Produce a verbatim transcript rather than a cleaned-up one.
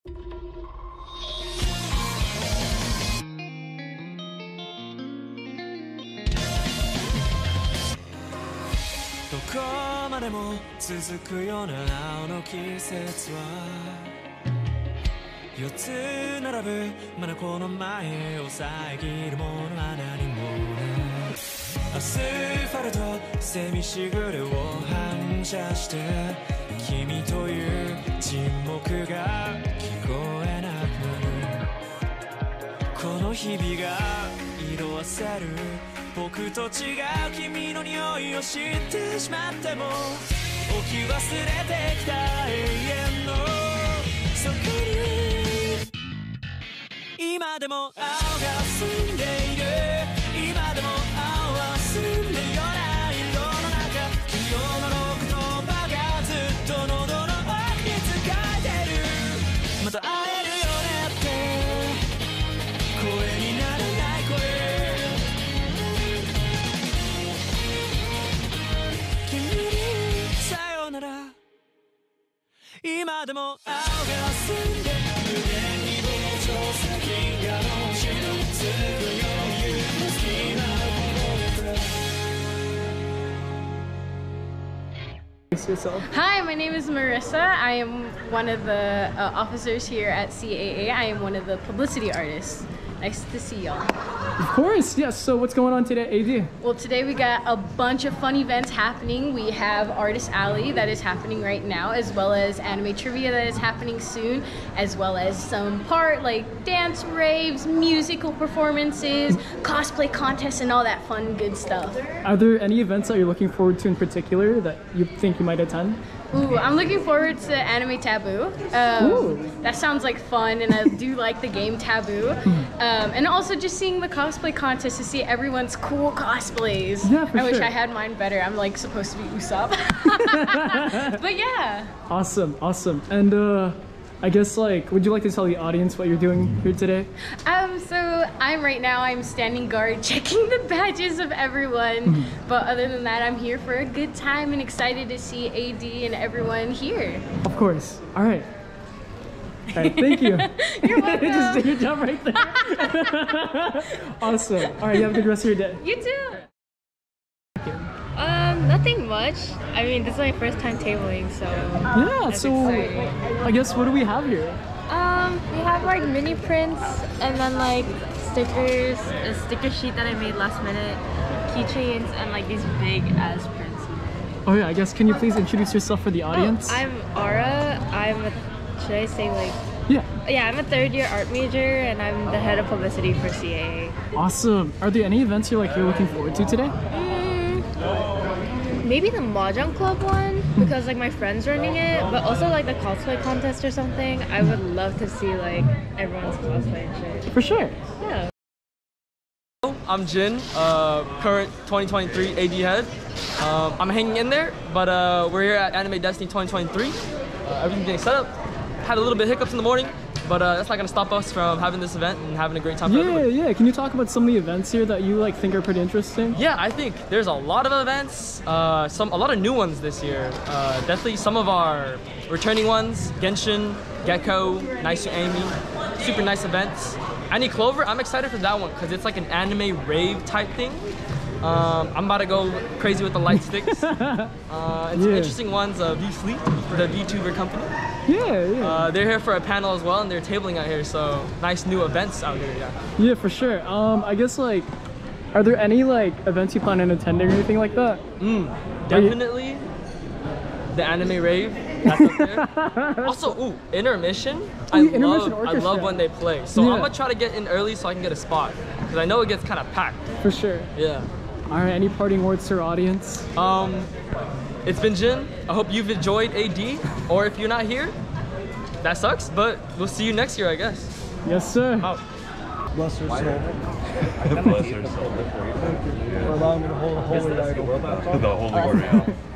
どこまでも続くような青の季節は四つ並ぶまだこの前を遮るものは何もないアスファルトセミしぐれを反射して君という沈黙が聞こえなくなるこの日々が色あせる僕と違う君の匂いを知ってしまっても置き忘れてきた永遠の底に今でも青が澄んでいる今でも青は澄んでいるような色の中昨日の言葉がずっと喉の奥に使えてるまた会えるよねって声にならない声今でも青が澄んで胸に膨張する銀河の星のつくように好きなもので Hi, my name is Marissa. I am one of the uh, officers here at C A A. I am one of the publicity artists. Nice to see y'all. Of course, yes. So what's going on today, A D? Well, today we got a bunch of fun events happening. We have Artist Alley that is happening right now, as well as anime trivia that is happening soon, as well as some part like dance raves, musical performances, cosplay contests, and all that fun good stuff. Are there any events that you're looking forward to in particular that you think you might attend? Ooh, I'm looking forward to Anime Taboo. Um, that sounds like fun, and I do like the game Taboo. Um, and also just seeing the cosplay contest to see everyone's cool cosplays. Yeah, for I wish sure. I had mine better. I'm like supposed to be Usopp. But yeah. Awesome, awesome. And uh, I guess like, would you like to tell the audience what you're doing here today? Um, so I'm right now, I'm standing guard checking the badges of everyone. But other than that, I'm here for a good time and excited to see A D and everyone here. Of course. All right. All right, thank you. You're welcome. Just did your job right there. Awesome. All right, you have a good rest of your day. You too. Um, nothing much. I mean, this is my first time tabling, so Yeah, that's so exciting. I guess what do we have here? Um, we have like mini prints and then like stickers, a sticker sheet that I made last minute, keychains, and like these big ass prints. Oh yeah, I guess can you please introduce yourself for the audience? Oh, I'm Aura. I'm a, should I say like Yeah. yeah, I'm a third year art major and I'm the head of publicity for C A A. Awesome. Are there any events you're like you're looking forward to today? Mm, maybe the Mahjong Club one because like my friend's running it, but also like the cosplay contest or something. I would love to see like everyone's cosplay and shit. For sure. Yeah. I'm Jin, uh, current twenty twenty-three A D head. Um, I'm hanging in there, but uh, we're here at Anime Destiny twenty twenty-three. Uh, everything's getting set up. Had a little bit of hiccups in the morning, but uh, that's not gonna stop us from having this event and having a great time for Yeah, everybody. yeah. Can you talk about some of the events here that you like think are pretty interesting? Yeah, I think there's a lot of events, uh, some a lot of new ones this year. Uh, definitely some of our returning ones, Genshin, Gecko, Nice to Amy, super nice events. Annie Clover, I'm excited for that one because it's like an anime rave type thing. Um, I'm about to go crazy with the light sticks. Uh, and some Yeah. interesting ones, uh, V-Fleet, the VTuber company. Yeah, yeah. Uh, they're here for a panel as well and they're tabling out here, so nice new events out here, yeah. Yeah, for sure. Um, I guess like, are there any like events you plan on attending or anything like that? Mm, definitely the anime rave. That's up there. Also, ooh, intermission. I Ooh, intermission love, I orchestra. love when they play. So Yeah. I'm gonna try to get in early so I can get a spot because I know it gets kind of packed. For sure. Yeah. All right, any parting words to our audience? Um, it's been Jin. I hope you've enjoyed A D. Or if you're not here, that sucks. But we'll see you next year, I guess. Yes, sir. Out. Bless her soul. Bless her soul. For allowing me to hold a holy idol. The holy warrior.